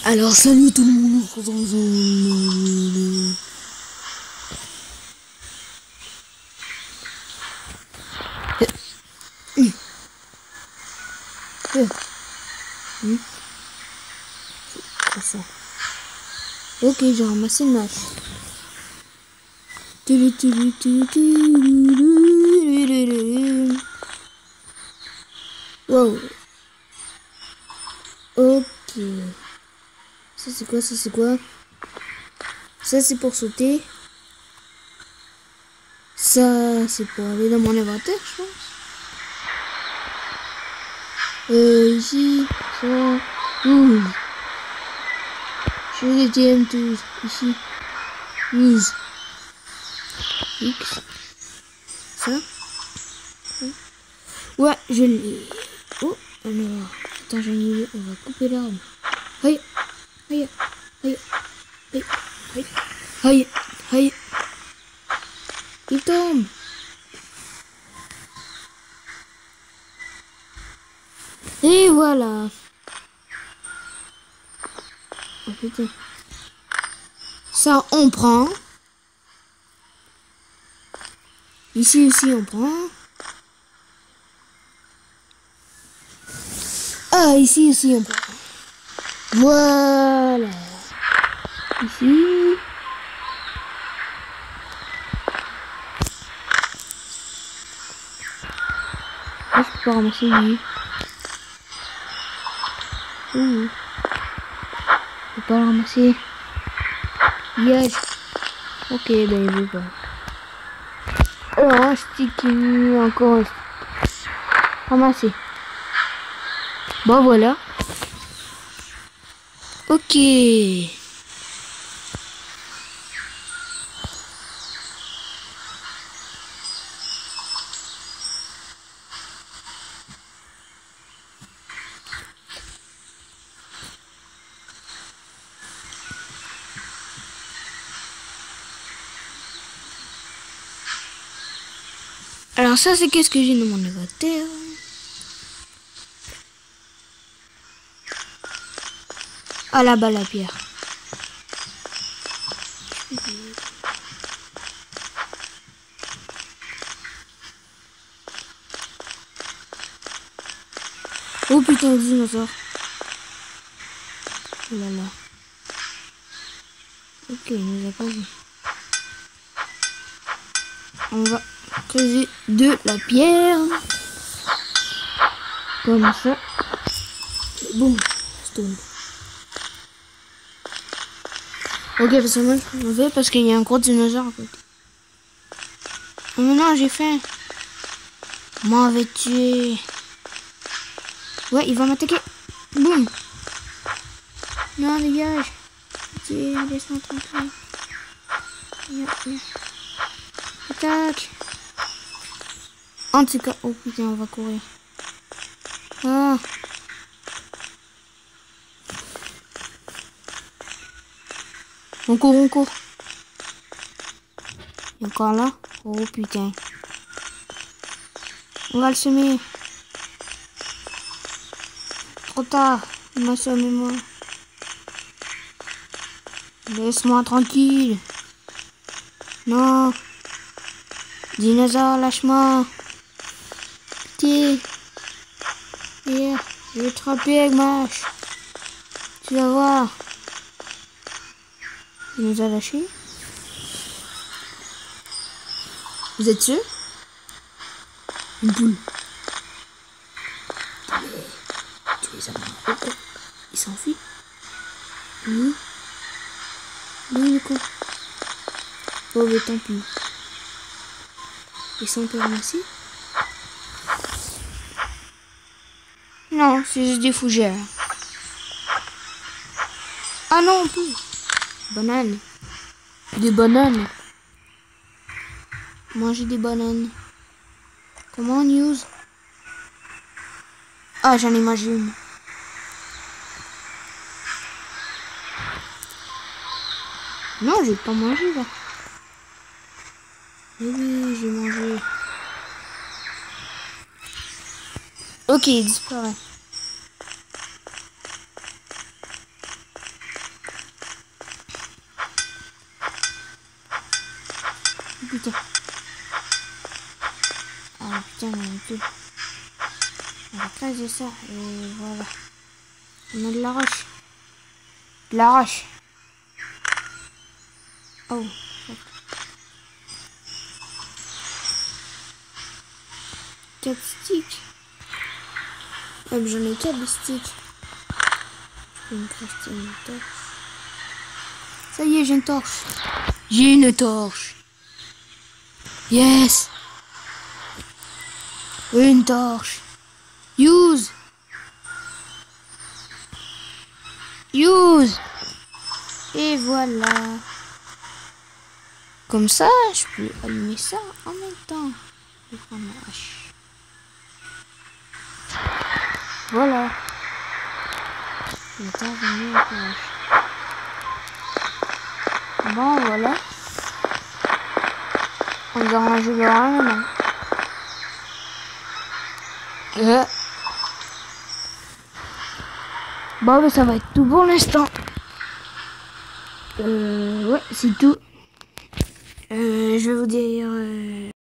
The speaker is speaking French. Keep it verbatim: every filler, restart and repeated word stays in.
Alors salut tout le monde. C'est ça. Ok, j'ai ramassé une hache. Wow. Ok. Ça c'est quoi? Ça c'est quoi? Ça c'est pour sauter. Ça c'est pour aller dans mon inventaire, je pense. Euh, ici, ça. Ouh. Je les T M tous. Ici. Use. X. Ça. Ouais, je l'ai. Oh, alors. Attends, j'ai une idée. On va couper l'arbre. Aïe. Aïe. Aïe. Aïe. Aïe. Aïe. Aïe. Il tombe. Et voilà. Oh putain. Ça, on prend. Ici aussi, on prend. Ah, ici aussi, on prend. Voilà. Ici. Ah, je peux pas ramasser lui. Ouh. Je peux pas le ramasser. Yes. Ok, ben il veut pas. Alors, un sticky, encore un sticky. Ramasser. Bon, voilà. Ok. Alors ça, c'est qu'est-ce que j'ai dans mon inventaire? Ah là-bas, la pierre. Oh putain, le dinosaure. Oh là là. Ok, il nous a pas vu. On va creuser de la pierre. Comme ça. Boum. Stone. Ok, parce que moi je m'en vais parce qu'il y a un gros dinosaure à côté. Oh mais non, j'ai faim. M'en vais tuer. Ouais, il va m'attaquer. Boum. Non, dégage. Tiens, laisse-moi tranquille. Viens, viens. Attaque. En tout cas, oh putain, on va courir. Ah. On court, on court. Et encore là. Oh putain. On va le semer. Trop tard. Il m'a semé moi. Laisse-moi tranquille. Non. Dinosaure, lâche-moi. Pitié. Hier, je vais te frapper avec ma hache. Tu vas voir. Il nous a lâché. Vous êtes sûr? Une poule. Tu les as marre. Oh, oh. Il s'enfuit. Oui. Oui, le con. Oh, mais tant pis. Et ça, on peut ramasser? Non, c'est juste des fougères. Ah non, on peut. Bananes. Des bananes. Manger des bananes. Comment on use? Ah, j'en ai mangé une. Non, j'ai pas mangé là. Mais oui, j'ai mangé. Ok, il disparaît. putain. Ah putain, mais tout. On va craser ça. Et voilà. On a de la roche. De la roche. Oh. quatre sticks. Ah, mais j'en ai quatre de sticks. Je peux me crafter une torche. Ça y est, j'ai une torche. J'ai une torche. Yes. Une torche. Use. Use. Et voilà. Comme ça, je peux allumer ça en même temps. Je vais prendre ma hache. Voilà. Le temps de mieux avec la hache. Bon, voilà. On va ranger le rien maintenant. Euh. Bon, ben, ça va être tout pour l'instant. Euh, ouais, c'est tout. Euh, je vais vous dire... Euh